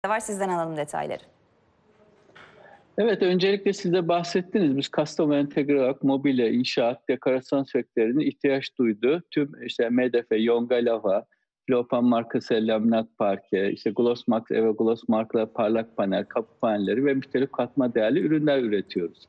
var. Sizden alalım detayları. Evet, öncelikle siz de bahsettiniz. Biz Kastamonu entegre olarak mobilya, inşaat, dekorasyon sektörünün ihtiyaç duyduğu tüm işte MDF, Yonga Lava, Flopan markası laminat parke, işte Glossmax, Eve Gloss markaları parlak panel, kapı panelleri ve müşterek katma değerli ürünler üretiyoruz.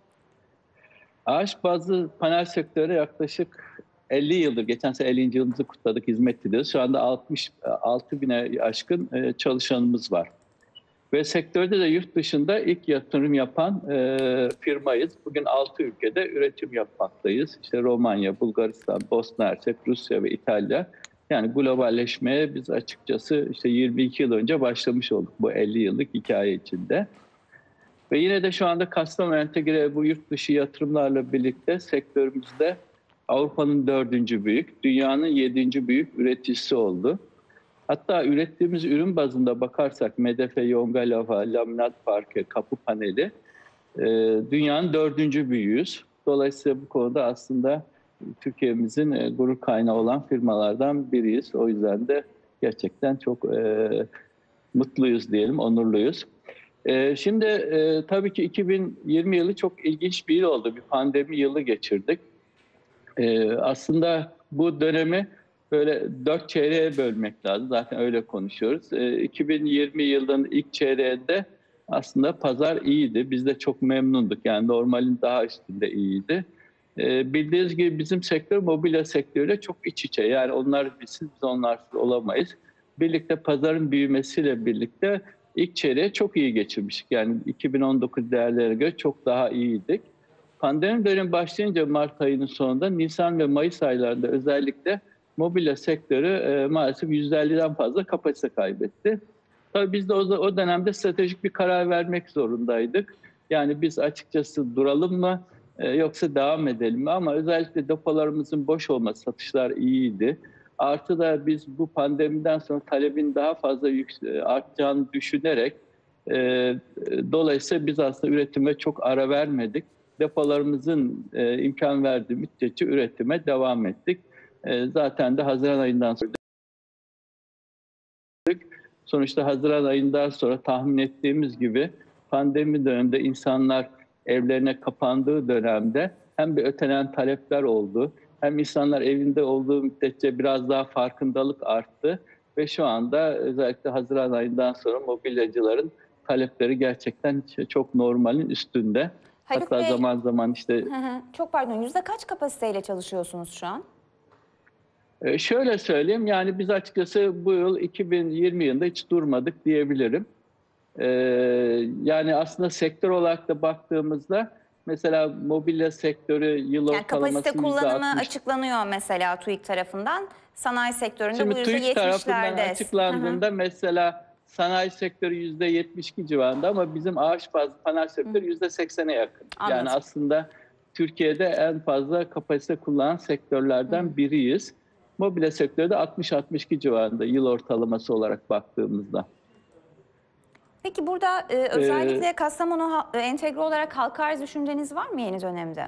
Ağaç bazlı panel sektörü yaklaşık 50 yıldır, geçen sene 50. yılımızı kutladık, hizmet ediyoruz. Şu anda 66 bine aşkın çalışanımız var. Ve sektörde de yurt dışında ilk yatırım yapan firmayız. Bugün 6 ülkede üretim yapmaktayız. İşte Romanya, Bulgaristan, Bosna Hersek, Rusya ve İtalya. Yani globalleşmeye biz açıkçası işte 22 yıl önce başlamış olduk bu 50 yıllık hikaye içinde. Ve yine de şu anda Kastamonu entegre bu yurt dışı yatırımlarla birlikte sektörümüzde Avrupa'nın 4. büyük, dünyanın 7. büyük üreticisi oldu. Hatta ürettiğimiz ürün bazında bakarsak MDF, Yonga Lava, laminat parke, kapı paneli dünyanın 4. büyüğüyüz. Dolayısıyla bu konuda aslında Türkiye'mizin gurur kaynağı olan firmalardan biriyiz. O yüzden de gerçekten çok mutluyuz diyelim, onurluyuz. Şimdi tabii ki 2020 yılı çok ilginç bir yıl oldu. Bir pandemi yılı geçirdik. Aslında bu dönemi böyle 4 çeyreğe bölmek lazım. Zaten öyle konuşuyoruz. 2020 yılının ilk çeyreğinde aslında pazar iyiydi. Biz de çok memnunduk. Yani normalin daha üstünde iyiydi. Bildiğiniz gibi bizim sektör mobilya sektörüyle çok iç içe. Yani onlar bizsiz, biz onlarsız olamayız. Birlikte pazarın büyümesiyle birlikte ilk çeyreğe çok iyi geçirmiştik. Yani 2019 değerlerine göre çok daha iyiydik. Pandemi dönemi başlayınca Mart ayının sonunda Nisan ve Mayıs aylarında özellikle mobilya sektörü maalesef %50'den fazla kapasite kaybetti. Tabii biz de o dönemde stratejik bir karar vermek zorundaydık. Yani biz açıkçası duralım mı yoksa devam edelim mi? Ama özellikle depolarımızın boş olması, satışlar iyiydi. Artı da biz bu pandemiden sonra talebin daha fazla artacağını düşünerek e, dolayısıyla biz aslında üretime çok ara vermedik. Depolarımızın imkan verdiği müddetçe üretime devam ettik. Zaten de Haziran ayından sonra sonuçta Haziran ayından sonra tahmin ettiğimiz gibi pandemi döneminde insanlar evlerine kapandığı dönemde hem bir ötelen talepler oldu, hem insanlar evinde olduğu müddetçe biraz daha farkındalık arttı ve şu anda özellikle Haziran ayından sonra mobilyacıların talepleri gerçekten çok normalin üstünde. Haluk Hatta Bey, zaman zaman işte çok pardon, yüzde kaç kapasiteyle çalışıyorsunuz şu an? şöyle söyleyeyim, yani biz açıkçası bu yıl 2020 yılında hiç durmadık diyebilirim. Ee, Yani aslında sektör olarak da baktığımızda mesela mobilya sektörü yıl Yani kapasite ortalaması kullanımı %60. açıklanıyor mesela TÜİK tarafından. Sanayi sektöründe bu Şimdi yüzde TÜİK tarafından yetmişlerde. açıklandığında mesela sanayi sektörü %72 civarında ama bizim ağaç bazlı panel sektörü %80'e yakın. Yani Anladım. aslında Türkiye'de en fazla kapasite kullanan sektörlerden biriyiz. Mobilya sektörü de 60-62 civarında yıl ortalaması olarak baktığımızda. Peki burada Ee, özellikle Kastamonu entegre olarak halka arz düşünceniz var mı yeni dönemde?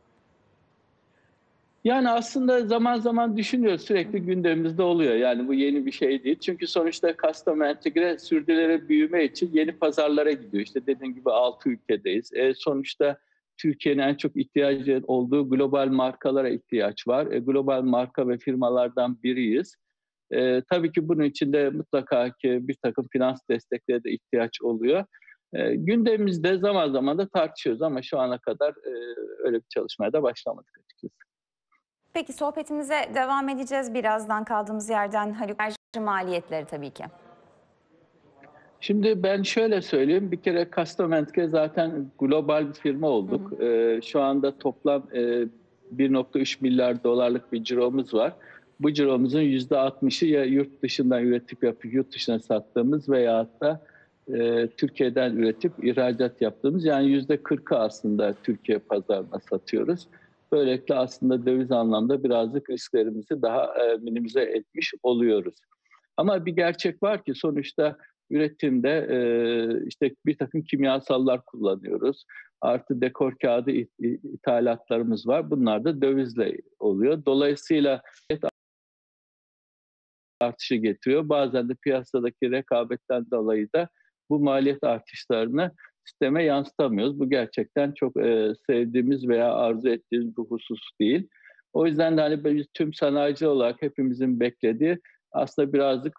Yani aslında zaman zaman düşünüyoruz, sürekli gündemimizde oluyor. Yani bu yeni bir şey değil. Çünkü sonuçta Kastamonu Entegre sürdürülebilir büyüme için yeni pazarlara gidiyor. İşte dediğim gibi 6 ülkedeyiz. Sonuçta Türkiye'nin en çok ihtiyacı olduğu global markalara ihtiyaç var. Global marka ve firmalardan biriyiz. Tabii ki bunun için de mutlaka ki bir takım finans desteklere de ihtiyaç oluyor. Gündemimizde zaman zaman da tartışıyoruz ama şu ana kadar öyle bir çalışmaya da başlamadık açıkçası. Peki sohbetimize devam edeceğiz birazdan kaldığımız yerden. Haluk, enerji maliyetleri tabii ki. Şimdi ben şöyle söyleyeyim, bir kere Castoment'e zaten global bir firma olduk. Şu anda toplam 1,3 milyar dolarlık bir ciromuz var. Bu ciromuzun %60'ı ya yurt dışından üretip yapıp yurt dışına sattığımız veya da Türkiye'den üretip ihracat yaptığımız, yani %40'ı aslında Türkiye pazarına satıyoruz. Böylelikle aslında döviz anlamda birazcık risklerimizi daha minimize etmiş oluyoruz. Ama bir gerçek var ki sonuçta üretimde işte bir takım kimyasallar kullanıyoruz. Artı dekor kağıdı ithalatlarımız var. Bunlar da dövizle oluyor. Dolayısıyla artışı getiriyor. Bazen de piyasadaki rekabetten dolayı da bu maliyet artışlarını sisteme yansıtamıyoruz. Bu gerçekten çok sevdiğimiz veya arzu ettiğimiz bir husus değil. O yüzden de hani biz tüm sanayici olarak hepimizin beklediği aslında birazcık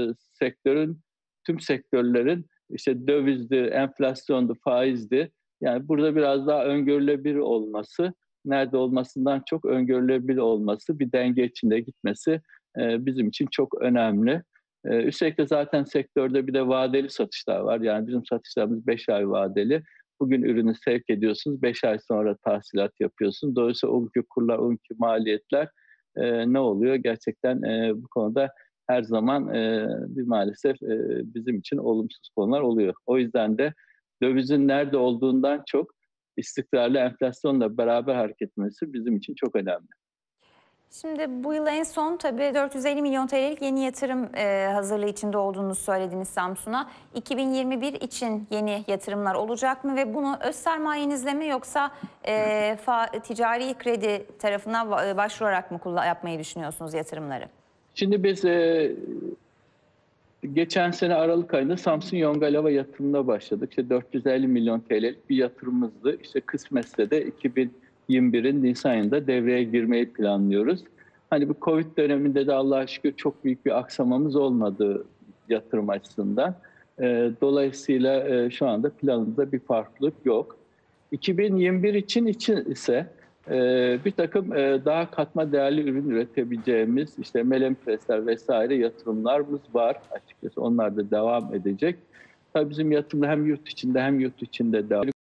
tüm sektörlerin işte dövizdi, enflasyondu, faizdi. Yani burada biraz daha öngörülebilir olması, nerede olmasından çok öngörülebilir olması, bir denge içinde gitmesi bizim için çok önemli. Üstelik de zaten sektörde bir de vadeli satışlar var. Yani bizim satışlarımız 5 ay vadeli. Bugün ürünü sevk ediyorsunuz, 5 ay sonra tahsilat yapıyorsunuz. Dolayısıyla o günkü kurlar, o günkü maliyetler ne oluyor? Gerçekten bu konuda her zaman bir maalesef bizim için olumsuz konular oluyor. O yüzden de dövizin nerede olduğundan çok istikrarlı enflasyonla beraber hareket etmesi bizim için çok önemli. Şimdi bu yıl en son tabii 450 milyon TL'lik yeni yatırım hazırlığı içinde olduğunu söylediniz Samsun'a. 2021 için yeni yatırımlar olacak mı ve bunu öz sermayenizle mi yoksa ticari kredi tarafına başvurarak mı yapmayı düşünüyorsunuz yatırımları? Şimdi biz geçen sene Aralık ayında Samsun Yongalava yatırımına başladık. İşte 450 milyon TL'lik bir yatırımımızdı. İşte kısmetse de 2021'in Nisan ayında devreye girmeyi planlıyoruz. Hani bu Covid döneminde de Allah'a şükür çok büyük bir aksamamız olmadı yatırım açısından. Dolayısıyla şu anda planımızda bir farklılık yok. 2021 için ise bir takım daha katma değerli ürün üretebileceğimiz işte melem presler vesaire yatırımlarımız var açıkçası. Onlar da devam edecek. Tabii bizim yatırımlar hem yurt içinde hem yurt içinde devam.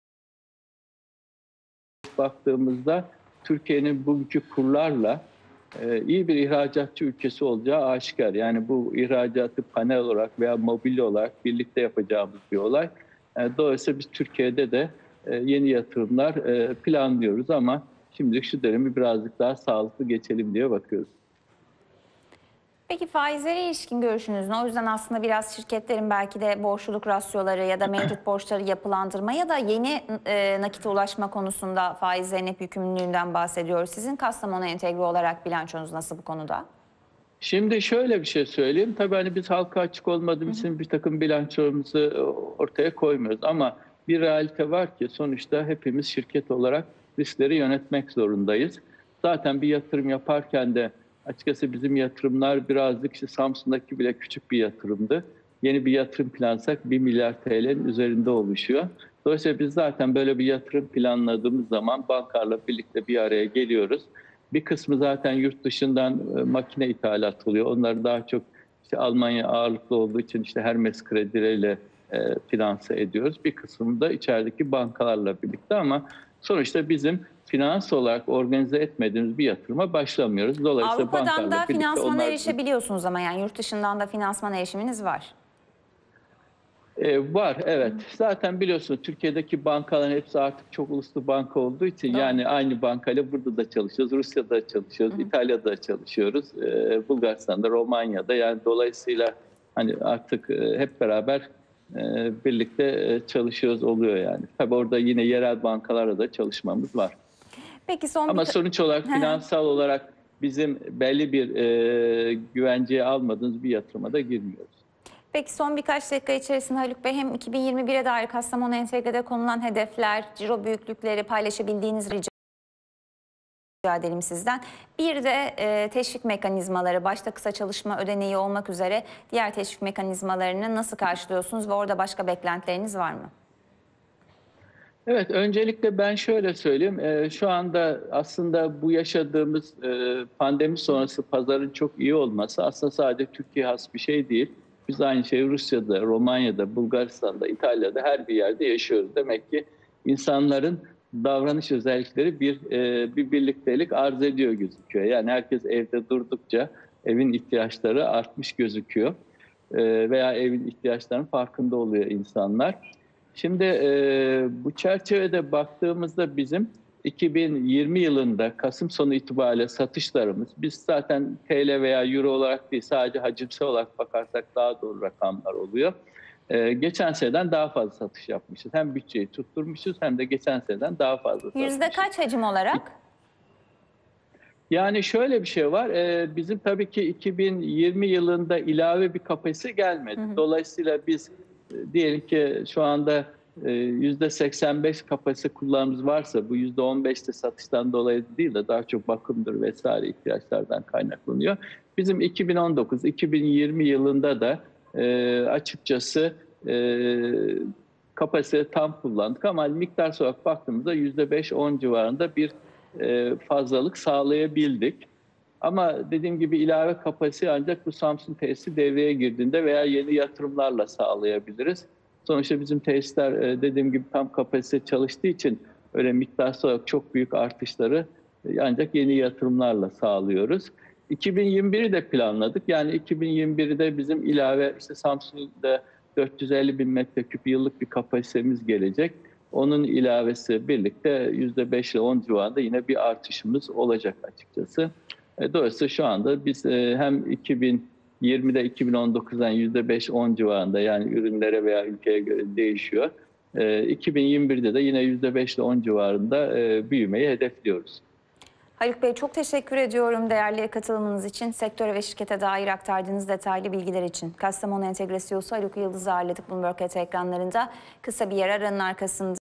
Baktığımızda Türkiye'nin bugünkü kurlarla iyi bir ihracatçı ülkesi olacağı aşikar. Yani bu ihracatı panel olarak veya mobilya olarak birlikte yapacağımız bir olay. Dolayısıyla biz Türkiye'de de yeni yatırımlar planlıyoruz ama şimdilik şu dönemi birazcık daha sağlıklı geçelim diye bakıyoruz. Peki faizlere ilişkin görüşünüz ne? O yüzden aslında biraz şirketlerin belki de borçluluk rasyoları ya da mevcut borçları yapılandırma ya da yeni nakite ulaşma konusunda faizlerin hep yükümlülüğünden bahsediyoruz. Sizin Kastamonu entegre olarak bilançonuz nasıl bu konuda? Şimdi şöyle bir şey söyleyeyim. Tabii hani biz halka açık olmadığımız için bir takım bilançomuzu ortaya koymuyoruz. Ama bir realite var ki sonuçta hepimiz şirket olarak riskleri yönetmek zorundayız. Zaten bir yatırım yaparken de açıkçası bizim yatırımlar birazcık işte Samsun'daki bile küçük bir yatırımdı. Yeni bir yatırım plansak 1 milyar TL'nin üzerinde oluşuyor. Dolayısıyla biz zaten böyle bir yatırım planladığımız zaman bankalarla birlikte bir araya geliyoruz. Bir kısmı zaten yurt dışından makine ithalat oluyor. Onları daha çok işte Almanya ağırlıklı olduğu için işte Hermes kredileriyle finanse ediyoruz. Bir kısmını da içerideki bankalarla birlikte ama sonuçta bizim finans olarak organize etmediğimiz bir yatırıma başlamıyoruz. Dolayısıyla Avrupa'dan bankalarla da birlikte finansmana erişebiliyorsunuz ama yani yurt dışından da finansmana erişiminiz var. Var, evet. Zaten biliyorsunuz Türkiye'deki bankaların hepsi artık çok uluslu banka olduğu için Doğru. yani aynı bankayla burada da çalışıyoruz, Rusya'da da çalışıyoruz, İtalya'da da çalışıyoruz, Bulgaristan'da, Romanya'da. Yani dolayısıyla hani artık hep beraber birlikte çalışıyoruz oluyor yani. Tabii orada yine yerel bankalarla da çalışmamız var. Peki son Ama sonuç olarak finansal olarak bizim belli bir güvenceye almadığımız bir yatırıma da girmiyoruz. Peki son birkaç dakika içerisinde Haluk Bey hem 2021'e dair Kastamonu Entegre'de konulan hedefler, ciro büyüklükleri paylaşabildiğiniz rica edelim sizden. Bir de teşvik mekanizmaları, başta kısa çalışma ödeneği olmak üzere diğer teşvik mekanizmalarını nasıl karşılıyorsunuz ve orada başka beklentileriniz var mı? Evet, öncelikle ben şöyle söyleyeyim. Şu anda aslında bu yaşadığımız pandemi sonrası pazarın çok iyi olması aslında sadece Türkiye has bir şey değil. Biz aynı şeyi Rusya'da, Romanya'da, Bulgaristan'da, İtalya'da her bir yerde yaşıyoruz. Demek ki insanların davranış özellikleri bir birliktelik arz ediyor gözüküyor. Yani herkes evde durdukça evin ihtiyaçları artmış gözüküyor. Veya evin ihtiyaçlarının farkında oluyor insanlar. Şimdi bu çerçevede baktığımızda bizim 2020 yılında Kasım sonu itibariyle satışlarımız, biz zaten TL veya Euro olarak değil sadece hacimsel olarak bakarsak daha doğru rakamlar oluyor. Geçen seneden daha fazla satış yapmışız. Hem bütçeyi tutturmuşuz hem de geçen seneden daha fazla satmışız. Yüzde kaç hacim olarak? Yani şöyle bir şey var, bizim tabii ki 2020 yılında ilave bir kapasite gelmedi. Dolayısıyla biz diyelim ki şu anda %85 kapasite kullanımımız varsa bu %15'te satıştan dolayı değil de daha çok bakımdır vesaire ihtiyaçlardan kaynaklanıyor. Bizim 2019-2020 yılında da açıkçası kapasite tam kullandık ama miktar olarak baktığımızda %5-10 civarında bir fazlalık sağlayabildik. Ama dediğim gibi ilave kapasite ancak bu Samsun tesisi devreye girdiğinde veya yeni yatırımlarla sağlayabiliriz. Sonuçta bizim tesisler dediğim gibi tam kapasite çalıştığı için öyle miktarsal olarak çok büyük artışları ancak yeni yatırımlarla sağlıyoruz. 2021'i de planladık. Yani 2021'de bizim ilave işte Samsun'da 450 bin metreküp yıllık bir kapasitemiz gelecek. Onun ilavesi birlikte %5 ile 10 civarında yine bir artışımız olacak açıkçası. Dolayısıyla şu anda biz hem 2020'de 2019'dan %5-10 civarında yani ürünlere veya ülkeye göre değişiyor. 2021'de de yine %5 ile 10 civarında büyümeyi hedefliyoruz. Haluk Bey çok teşekkür ediyorum değerli katılımınız için. Sektöre ve şirkete dair aktardığınız detaylı bilgiler için. Kastamonu Entegre CEO'su Haluk Yıldız'ı ağırladık Bloomberg ekranlarında. Kısa bir yer aranın arkasında.